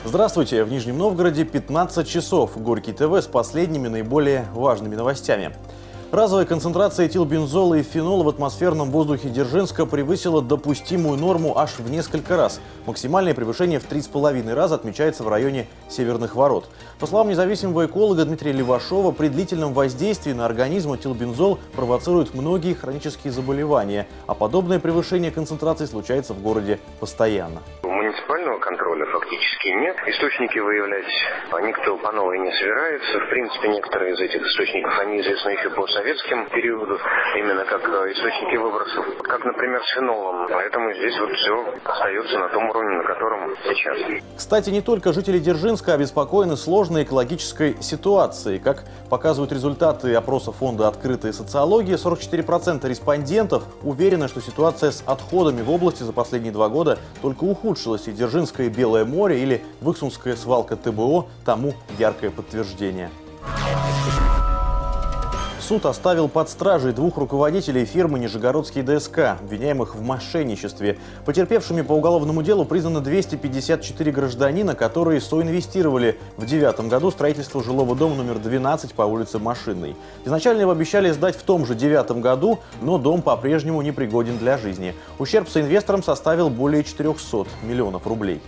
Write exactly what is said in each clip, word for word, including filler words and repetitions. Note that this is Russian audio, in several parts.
Здравствуйте! В Нижнем Новгороде пятнадцать часов. Горький ТВ с последними наиболее важными новостями. Разовая концентрация этилбензола и фенола в атмосферном воздухе Дзержинска превысила допустимую норму аж в несколько раз. Максимальное превышение в три с половиной раза отмечается в районе Северных Ворот. По словам независимого эколога Дмитрия Левашова, при длительном воздействии на организм этилбензол провоцирует многие хронические заболевания, а подобное превышение концентрации случается в городе постоянно. Муниципального контроля фактически нет. Источники выявлять никто по новой не собирается. В принципе, некоторые из этих источников, они известны еще по советским периодам, именно как источники выбросов, как, например, с фенолом. Поэтому здесь вот все остается на том уровне, на котором сейчас. Кстати, не только жители Дзержинска обеспокоены сложной экологической ситуацией. Как показывают результаты опроса фонда «Открытая социология», сорок четыре процента респондентов уверены, что ситуация с отходами в области за последние два года только ухудшилась. И Дзержинское Белое море или Выхсунская свалка ТБО тому яркое подтверждение. Суд оставил под стражей двух руководителей фирмы «Нижегородский ДСК», обвиняемых в мошенничестве. Потерпевшими по уголовному делу признаны двести пятьдесят четыре гражданина, которые соинвестировали в девятом году строительство жилого дома номер двенадцать по улице Машинной. Изначально его обещали сдать в том же девятом году, но дом по-прежнему непригоден для жизни. Ущерб соинвесторам составил более четырёхсот миллионов рублей.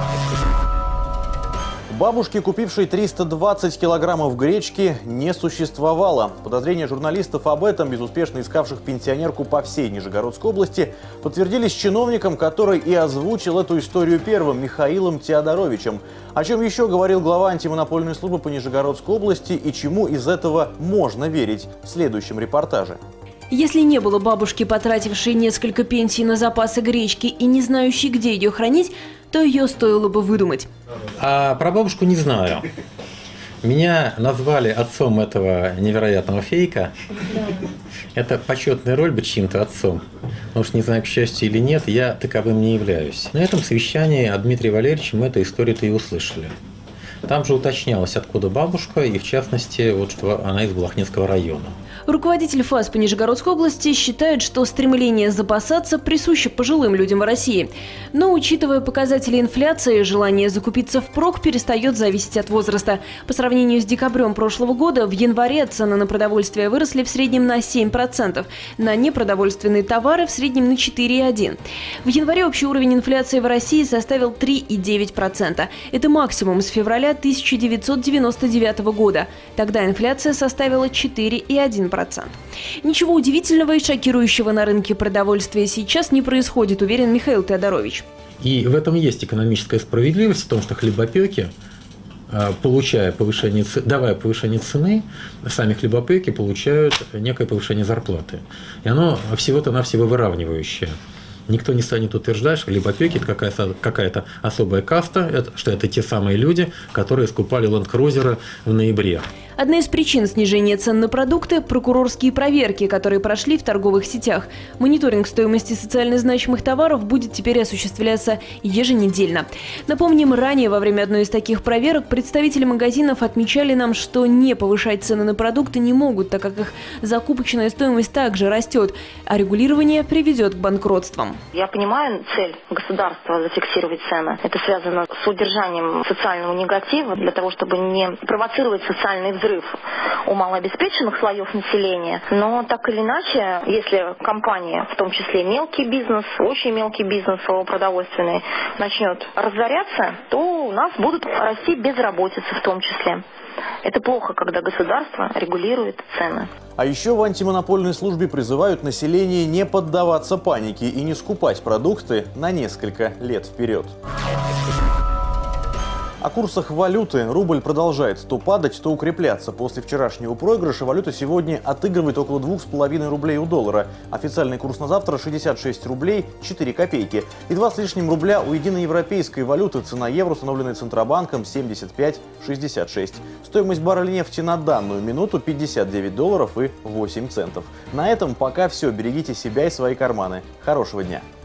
Бабушки, купившей триста двадцать килограммов гречки, не существовало. Подозрения журналистов об этом, безуспешно искавших пенсионерку по всей Нижегородской области, подтвердились чиновником, который и озвучил эту историю первым, Михаилом Теодоровичем. О чем еще говорил глава антимонопольной службы по Нижегородской области и чему из этого можно верить в следующем репортаже. Если не было бабушки, потратившей несколько пенсий на запасы гречки и не знающей, где ее хранить, то ее стоило бы выдумать. А про бабушку не знаю. Меня назвали отцом этого невероятного фейка. Это почетная роль быть чьим-то отцом. Потому что, не знаю, к счастью или нет, я таковым не являюсь. На этом совещании от Дмитрия Валерьевича мы эту историю-то и услышали. Там же уточнялось, откуда бабушка, и в частности, вот что она из Балахнинского района. Руководитель ФАС по Нижегородской области считает, что стремление запасаться присуще пожилым людям в России. Но, учитывая показатели инфляции, желание закупиться впрок перестает зависеть от возраста. По сравнению с декабрем прошлого года, в январе цены на продовольствие выросли в среднем на семь процентов, на непродовольственные товары в среднем на четыре целых одна десятая процента. В январе общий уровень инфляции в России составил три целых девять десятых процента. Это максимум с февраля тысяча девятьсот девяносто девятого года. Тогда инфляция составила четыре целых одна десятая процента. Ничего удивительного и шокирующего на рынке продовольствия сейчас не происходит, уверен Михаил Теодорович. И в этом есть экономическая справедливость, в том, что хлебопеки, получая повышение, давая повышение цены, сами хлебопеки получают некое повышение зарплаты. И оно всего-то навсего выравнивающее. Никто не станет утверждать, что хлебопеки – это какая-то, какая-то особая каста, это, что это те самые люди, которые скупали ленд-крузеры в ноябре. Одна из причин снижения цен на продукты – прокурорские проверки, которые прошли в торговых сетях. Мониторинг стоимости социально значимых товаров будет теперь осуществляться еженедельно. Напомним, ранее во время одной из таких проверок представители магазинов отмечали нам, что не повышать цены на продукты не могут, так как их закупочная стоимость также растет, а регулирование приведет к банкротствам. Я понимаю цель государства зафиксировать цены. Это связано с удержанием социального негатива для того, чтобы не провоцировать социальный взрыв у малообеспеченных слоев населения. Но так или иначе, если компания, в том числе мелкий бизнес, очень мелкий бизнес продовольственный, начнет разоряться, то у нас будут расти безработица в том числе. Это плохо, когда государство регулирует цены. А еще в антимонопольной службе призывают население не поддаваться панике и не скупать продукты на несколько лет вперед. О курсах валюты. Рубль продолжает то падать, то укрепляться. После вчерашнего проигрыша валюта сегодня отыгрывает около двух с половиной рублей у доллара. Официальный курс на завтра шестьдесят шесть рублей четыре копейки. И два с лишним рубля у единоевропейской валюты. Цена евро, установленная Центробанком, семьдесят пять шестьдесят шесть. Стоимость барреля нефти на данную минуту пятьдесят девять долларов и восемь центов. На этом пока все. Берегите себя и свои карманы. Хорошего дня!